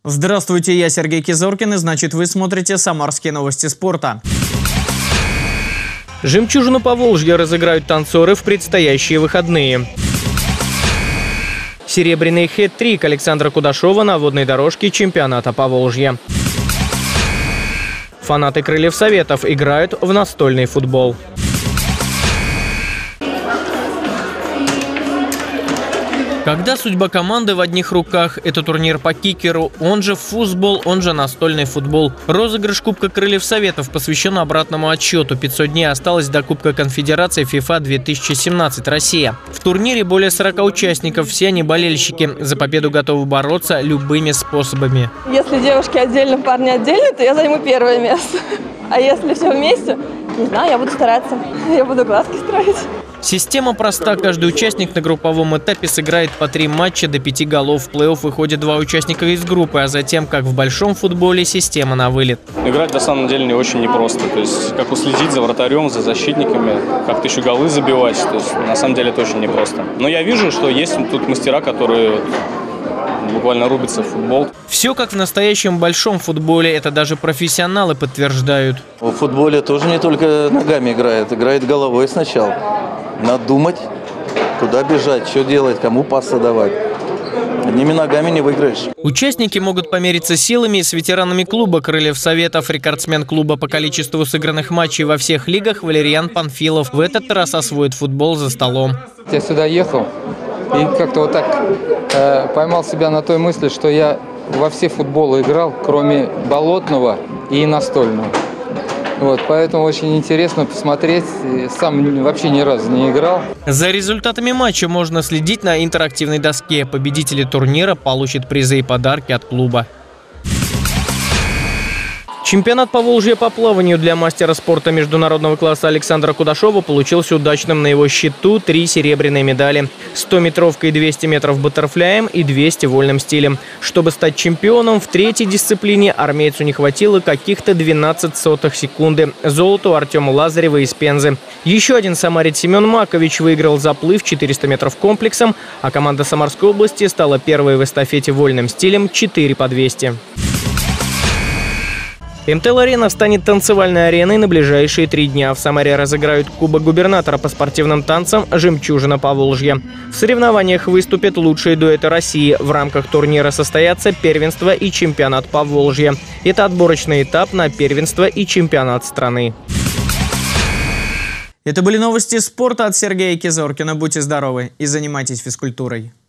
Здравствуйте, я Сергей Кизоркин, и значит вы смотрите «Самарские новости спорта». «Жемчужину Поволжья» разыграют танцоры в предстоящие выходные. Серебряный хэт-трик Александра Кудашова на водной дорожке чемпионата Поволжья. Фанаты Крыльев Советов играют в настольный футбол. Когда судьба команды в одних руках, это турнир по кикеру, он же футбол, он же настольный футбол. Розыгрыш Кубка Крыльев Советов посвящен обратному отсчету. 500 дней осталось до Кубка Конфедерации FIFA 2017 Россия. В турнире более 40 участников, все они болельщики. За победу готовы бороться любыми способами. Если девушки отдельно, парни отдельно, то я займу первое место. А если все вместе, не знаю, я буду стараться. Я буду глазки строить. Система проста. Каждый участник на групповом этапе сыграет по 3 матча до 5 голов. В плей-офф выходят 2 участника из группы, а затем, как в большом футболе, система на вылет. Играть на самом деле не очень непросто. То есть, как уследить за вратарем, за защитниками, как-то еще голы забивать. То есть, на самом деле это очень непросто. Но я вижу, что есть тут мастера, которые буквально рубятся в футбол. Все как в настоящем большом футболе, это даже профессионалы подтверждают. В футболе тоже не только ногами играет головой сначала. Надо думать, куда бежать, что делать, кому пас давать. Одними ногами не выиграешь. Участники могут помериться силами с ветеранами клуба Крыльев Советов. Рекордсмен клуба по количеству сыгранных матчей во всех лигах Валерьян Панфилов в этот раз освоит футбол за столом. Я сюда ехал и как-то вот так поймал себя на той мысли, что я во все футболы играл, кроме болотного и настольного. Вот, поэтому очень интересно посмотреть. Сам вообще ни разу не играл. За результатами матча можно следить на интерактивной доске. Победители турнира получат призы и подарки от клуба. Чемпионат Поволжья по плаванию для мастера спорта международного класса Александра Кудашова получился удачным. На его счету 3 серебряные медали. 100-метровкой, 200 метров баттерфляем и 200 вольным стилем. Чтобы стать чемпионом в 3-й дисциплине, армейцу не хватило каких-то 0,12 секунды. Золото у Артема Лазарева из Пензы. Еще один самарец Семен Макович выиграл заплыв 400 метров комплексом, а команда Самарской области стала первой в эстафете вольным стилем 4 по 200. МТЛ-арена станет танцевальной ареной на ближайшие 3 дня. В Самаре разыграют Кубок губернатора по спортивным танцам «Жемчужина Поволжья». В соревнованиях выступят лучшие дуэты России. В рамках турнира состоятся первенство и чемпионат Поволжья. Это отборочный этап на первенство и чемпионат страны. Это были новости спорта от Сергея Кизоркина. Будьте здоровы и занимайтесь физкультурой.